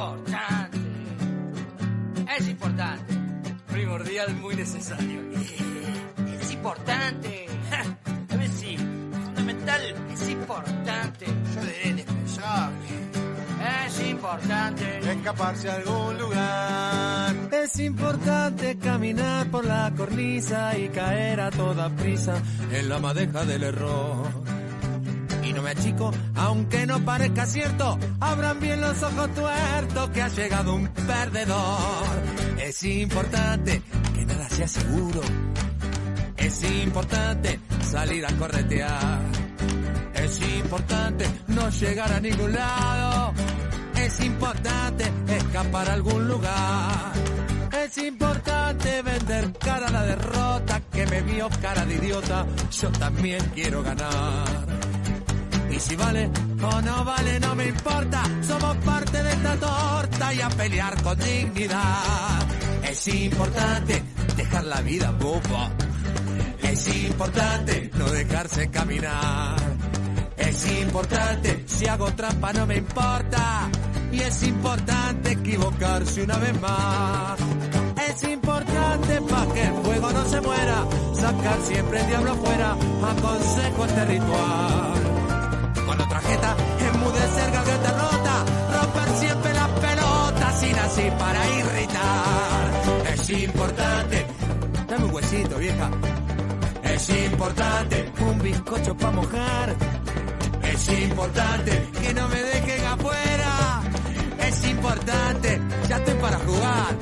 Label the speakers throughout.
Speaker 1: importante. Es importante.
Speaker 2: Primordial, muy necesario.
Speaker 1: Es importante. A ver si, fundamental, es importante.
Speaker 3: Yo diré indispensable.
Speaker 1: Es importante.
Speaker 3: Escaparse a algún lugar.
Speaker 4: Es importante caminar por la cornisa y caer a toda prisa en la madeja del error. Y no me achico, aunque no parezca cierto, abran bien los ojos tuertos que ha llegado un perdedor. Es importante que nada sea seguro. Es importante salir a corretear. Es importante no llegar a ningún lado. Es importante escapar a algún lugar. Es importante vender cara a la derrota que me vio cara de idiota. Yo también quiero ganar. Y si vale o no vale no me importa. Somos parte de esta torta y a pelear con dignidad. Es importante dejar la vida boba. Es importante no dejarse caminar. Es importante, si hago trampa no me importa. Y es importante equivocarse una vez más. Es importante pa' que el fuego no se muera. Sacar siempre el diablo afuera. Aconsejo este ritual. Con otra jeta, enmudecer garganta rota. Romper siempre las pelotas sin así para irritar. Es importante. Dame un huesito, vieja. Es importante. Un bizcocho pa' mojar. Es importante que no me dejen afuera. Es importante, ya estoy para jugar.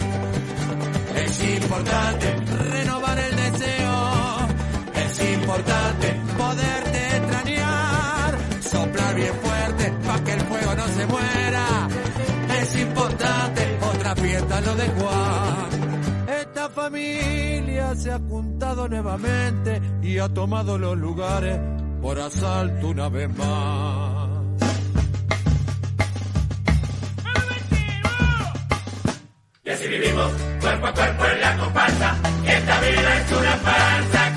Speaker 4: Es importante renovar el deseo. Es importante poderte extrañar. Soplar bien fuerte pa' que el fuego no se muera. Es importante otra fiesta lo de Juan. Esta familia se ha juntado nuevamente y ha tomado los lugares por asalto una vez más.
Speaker 5: Y así vivimos, cuerpo a cuerpo en la comparsa. Esta vida es una farsa.